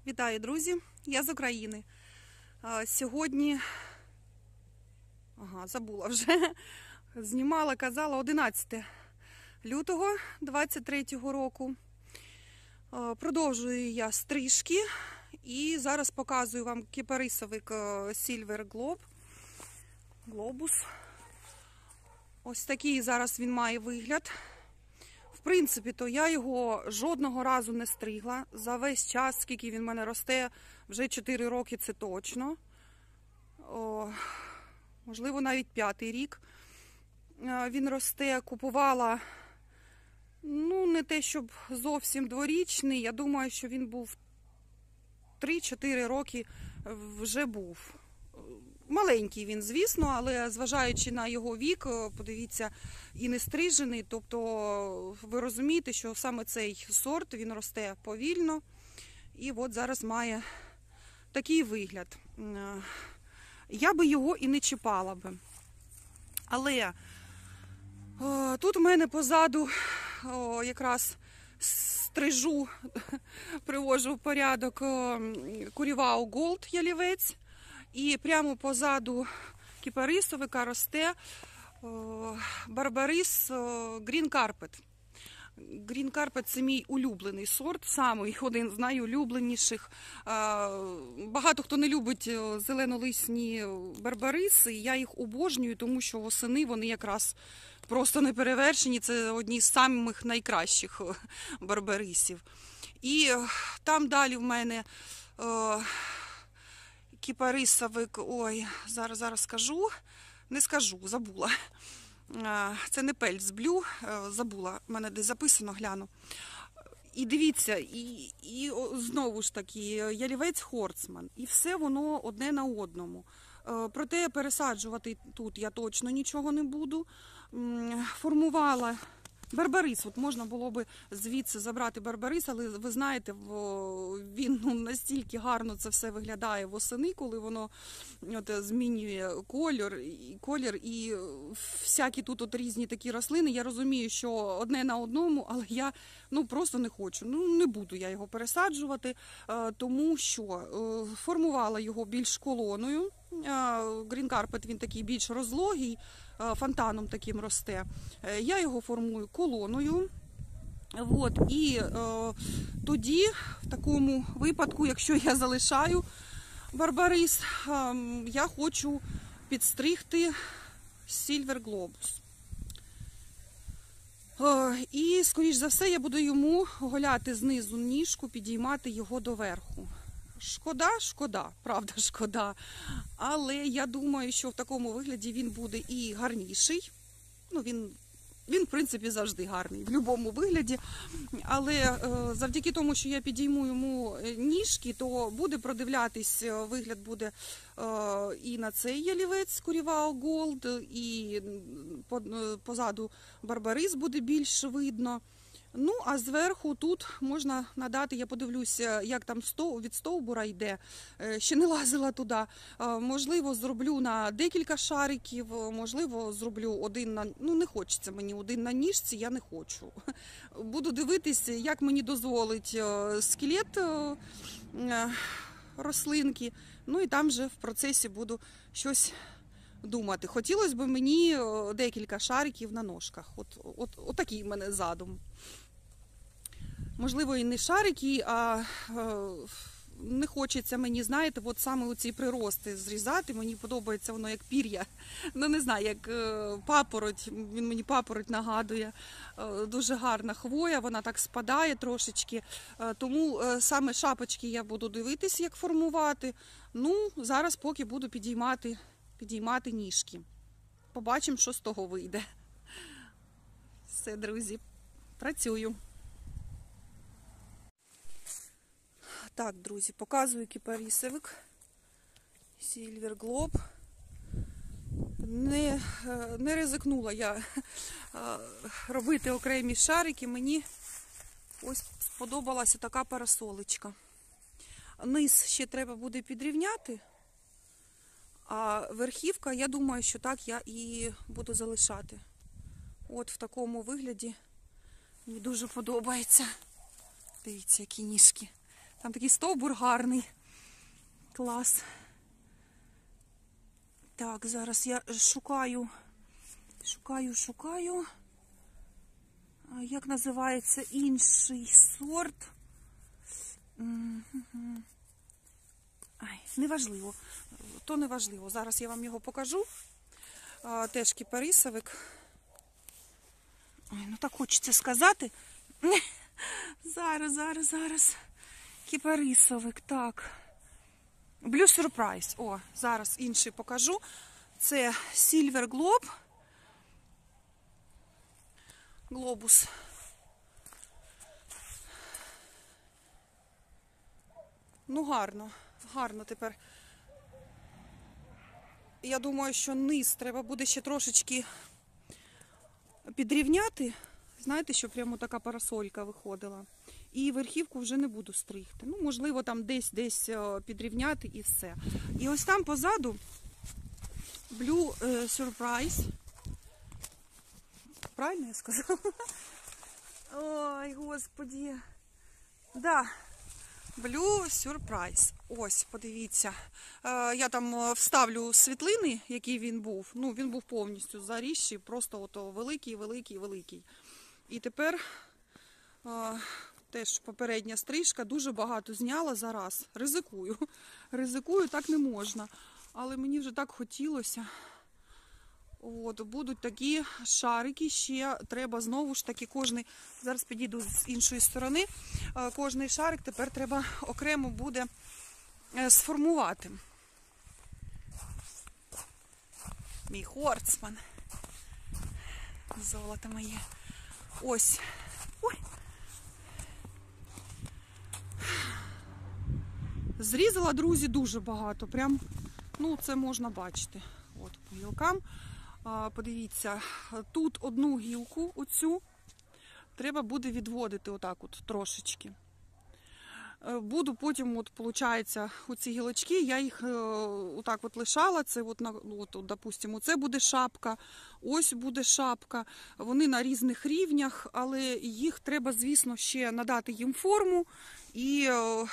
Вітаю, друзі! Я з України. Сьогодні, забула вже, знімала, казала 11 лютого 23-го року. Продовжую я стрижки і зараз показую вам кипарисовик Silver Globus. Ось такий зараз він має вигляд. В принципі, то я його жодного разу не стригла. За весь час, скільки він в мене росте, вже 4 роки це точно. Можливо, навіть 5-й рік. Він росте, купувала, не те, щоб зовсім дворічний. Я думаю, що він був 3-4 роки вже був. Маленький він, звісно, але зважаючи на його вік, подивіться, і не стрижений. Тобто ви розумієте, що саме цей сорт, він росте повільно. І от зараз має такий вигляд. Я би його і не чіпала би. Але тут у мене позаду якраз стрижу, привожу в порядок Curivao Gold ялівець. І прямо позаду кипарисовика росте Barbaris Green Carpet. Green Carpet – це мій улюблений сорт, самий один з найулюбленіших. Багато хто не любить зеленолисні барбариси, я їх обожнюю, тому що восени вони якраз просто неперевершені, це одні з самих найкращих барбарисів. І там далі в мене кипарисовик, зараз скажу, не скажу, забула. Це не Pelz Blue, забула, в мене десь записано, гляну. І дивіться, і знову ж таки, ялівець Horstman, і все воно одне на одному. Проте пересаджувати тут я точно нічого не буду. Формувала барбарис, от можна було би звідси забрати барбарис, але ви знаєте, він настільки гарно це все виглядає восени, коли воно змінює колір і всякі тут різні такі рослини. Я розумію, що одне на одному, але я просто не хочу. Не буду я його пересаджувати, тому що формувала його більш колоною. Green Carpet, він такий більш розлогий, фонтаном таким росте. Я його формую колоною. І тоді, в такому випадку, якщо я залишаю барбарис, я хочу підстригти Silver Globus. І, скоріш за все, я буду йому оголяти знизу ніжку, підіймати його доверху. Шкода, правда шкода. Але я думаю, що в такому вигляді він буде і гарніший. Він в принципі, завжди гарний, в будь-якому вигляді. Але завдяки тому, що я підійму йому ніжки, то буде продивлятись, вигляд буде і на цей ялівець Curivao Gold, і позаду барбарис буде більш видно. А зверху тут можна надати, я подивлюся, як там від стовбура йде, ще не лазила туди. Можливо, зроблю на декілька шариків, можливо, зроблю один на... не хочеться мені один на ніжці, я не хочу. Буду дивитися, як мені дозволить скелет рослинки, і там вже в процесі буду щось думати. Хотілося б мені декілька шариків на ножках. От такий в мене задум. Можливо, і не шарики, а не хочеться мені, знаєте, саме оці прирости зрізати. Мені подобається воно як пір'я. Не знаю, як папороть. Він мені папороть нагадує. Дуже гарна хвоя, вона так спадає трошечки. Тому саме шапочки я буду дивитись, як формувати. Зараз поки буду підіймати ніжки. Побачимо, що з того вийде. Все, друзі, працюю. Так, друзі, показую кипарисовик Silver Globe. Не ризикнула я робити окремі шарики. Мені ось сподобалася така парасолечка. Низ ще треба буде підрівняти, а верхівка, я думаю, що так я і буду залишати. От в такому вигляді. Мені дуже подобається. Дивіться, які ніжки. Там такий стовбур гарний. Клас. Так, зараз я шукаю. Як називається інший сорт? Неважливо. То неважливо. Зараз я вам його покажу. Теж кіпарисовик. Ой, ну так хочеться сказати. Зараз. Кіпарисовик, так. Blue Surprise. О, зараз інший покажу. Це Silver Globe. Глобус. Ну, гарно тепер. Я думаю, що низ треба буде ще трошечки підрівняти. Знаєте, що прямо така парасолька виходила. І верхівку вже не буду стригти. Ну, можливо, там десь підрівняти і все. І ось там позаду Blue Surprise. Правильно я сказала? Ой, господі. Да. Blue Surprise. Ось, подивіться. Я там вставлю світлини, який він був. Ну, він був повністю зарісший, просто ото великий. І тепер теж попередня стрижка, дуже багато зняла зараз. Ризикую, так не можна. Але мені вже так хотілося. От, будуть такі шарики, ще треба знову ж таки кожний, зараз підійду з іншої сторони, кожний шарик тепер треба окремо буде сформувати. Мій Хортсман. Золото моє. Ось. Ой. Зрізала, друзі, дуже багато. Прям, ну, це можна бачити. От, по гілкам. Подивіться, тут одну гілку, оцю, треба буде відводити отак от трошечки. Буду потім, от, виходить, оці гілочки, я їх отак от лишала, це от, допустимо, це буде шапка, ось буде шапка, вони на різних рівнях, але їх треба, звісно, ще надати їм форму і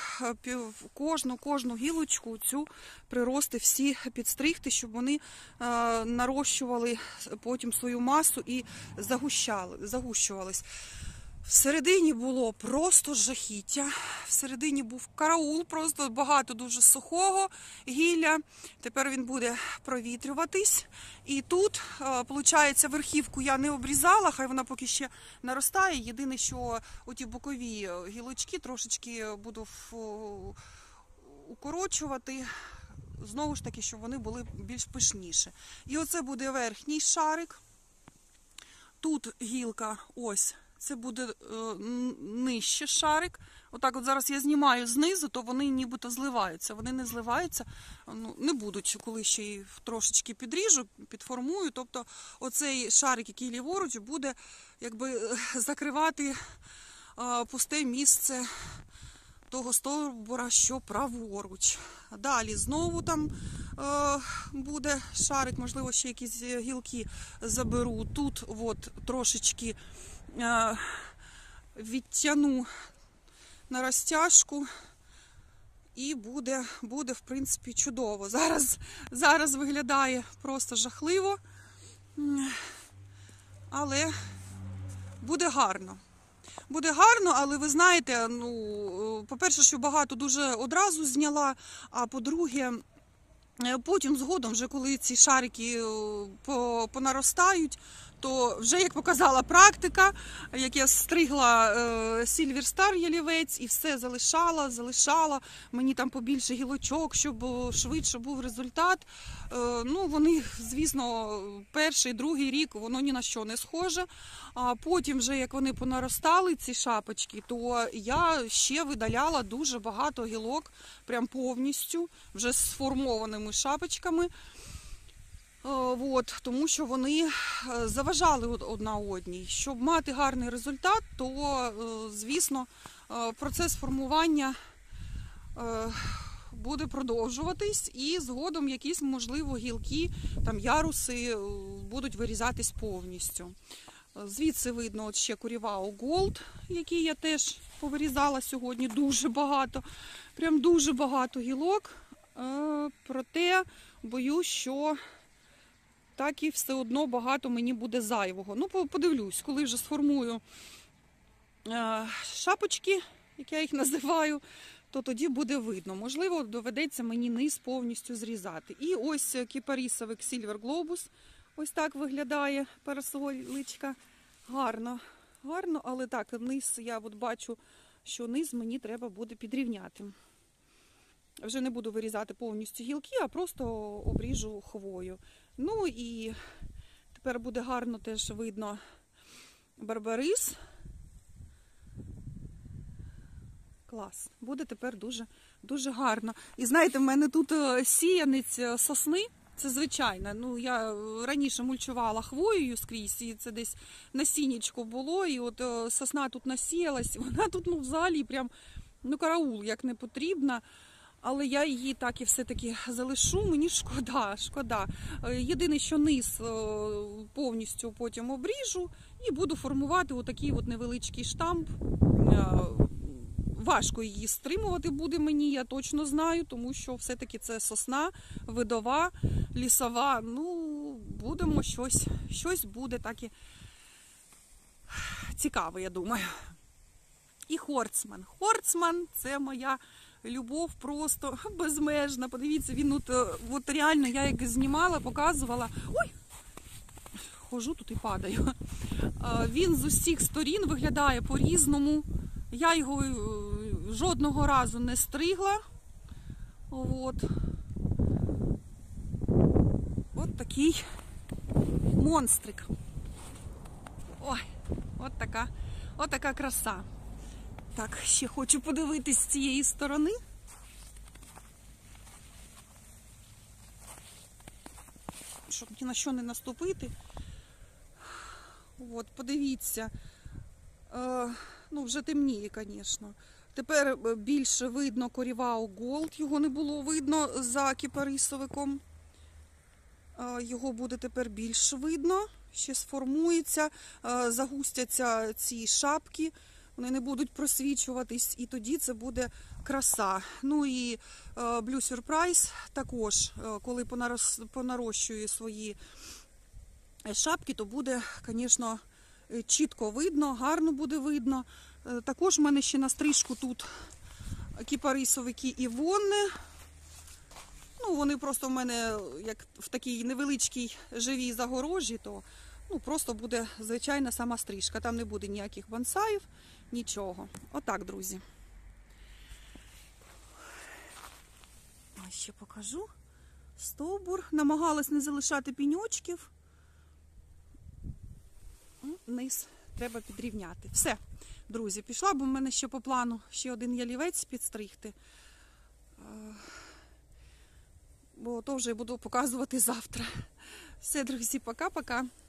кожну гілочку цю прирости всі підстригти, щоб вони нарощували потім свою масу і загущувались. Всередині було просто жахіття, всередині був караул, просто багато дуже сухого гілля. Тепер він буде провітрюватись. І тут, виходить, верхівку я не обрізала, хай вона поки ще наростає. Єдине, що оті бокові гілочки трошечки буду укорочувати, знову ж таки, щоб вони були більш пишніші. І оце буде верхній шарик. Тут гілка ось. Це буде нижче шарик. Отак от зараз я знімаю знизу, то вони нібито зливаються. Вони не зливаються, ну, не будуть, коли ще й трошечки підріжу, підформую. Тобто оцей шарик, який ліворуч, буде якби закривати пусте місце того стовбура, що праворуч. Далі знову там буде шарик, можливо, ще якісь гілки заберу. Тут от трошечки відтягну на розтяжку і буде в принципі чудово. Зараз виглядає просто жахливо, але буде гарно. Буде гарно, але ви знаєте, ну, по-перше, що багато дуже одразу зняла, а по-друге, потім згодом, вже коли ці шарики понаростають, то вже, як показала практика, як я стригла Silver Star ялівець і все залишала, мені там побільше гілочок, щоб швидше був результат. Ну, вони, звісно, перший, другий рік, воно ні на що не схоже. А потім вже, як вони понаростали, ці шапочки, то я ще видаляла дуже багато гілок, прям повністю, вже з сформованими шапочками. От, тому що вони заважали одна одній. Щоб мати гарний результат, то, звісно, процес формування буде продовжуватись і згодом якісь, можливо, гілки, там, яруси будуть вирізатись повністю. Звідси видно от ще Курівау Голд, який я теж повирізала сьогодні. Дуже багато, прям дуже багато гілок. Проте боюсь, що так і все одно багато мені буде зайвого. Ну, подивлюсь, коли вже сформую шапочки, як я їх називаю, то тоді буде видно. Можливо, доведеться мені низ повністю зрізати. І ось кіпарісовик Silver Globus. Ось так виглядає парасолечка. Гарно, гарно, але так, низ, я от бачу, що низ мені треба буде підрівняти. Вже не буду вирізати повністю гілки, а просто обріжу хвою. Ну і тепер буде гарно теж видно барбарис. Клас. Буде тепер дуже, дуже гарно. І знаєте, в мене тут сіянець сосни. Це звичайно. Ну, я раніше мульчувала хвоєю скрізь, і це десь насіннячко було, і от сосна тут насіялась, вона тут, ну, взагалі прям, ну, караул, як не потрібна. Але я її так і все-таки залишу, мені шкода. Єдине, що низ повністю потім обріжу і буду формувати отакий от невеличкий штамп. Важко її стримувати буде мені, я точно знаю, тому що все-таки це сосна, видова, лісова. Ну, будемо щось буде таке цікаве, я думаю. І Хорцман. Хорцман – це моя любов просто безмежна. Подивіться, він от реально, я як знімала, показувала. Ой! Хожу тут і падаю. Він з усіх сторін виглядає по-різному. Я його жодного разу не стригла. От такий монстрик. Ой, от така краса. Так, ще хочу подивитись з цієї сторони. Щоб ні на що не наступити. От, подивіться. Ну, вже темніє, звісно. Тепер більше видно Курівау Голд. Його не було видно за кіпарисовиком. Його буде тепер більше видно. Ще сформується, загустяться ці шапки. Вони не будуть просвічуватись, і тоді це буде краса. Ну і Blue Surprise також, коли понарощую свої шапки, то буде, звісно, чітко видно, гарно буде видно. Також в мене ще на стрижку тут кіпарисовики Івонни. Ну, вони просто в мене, як в такій невеличкій живій загорожі, то ну, просто буде звичайна сама стрижка. Там не буде ніяких бонсаїв, нічого. Отак, друзі. Ось ще покажу. Стовбур. Намагалась не залишати піньочків. Низ треба підрівняти. Все, друзі, пішла, бо в мене ще по плану ще один ялівець підстригти. Бо то вже буду показувати завтра. Все, друзі, пока-пока.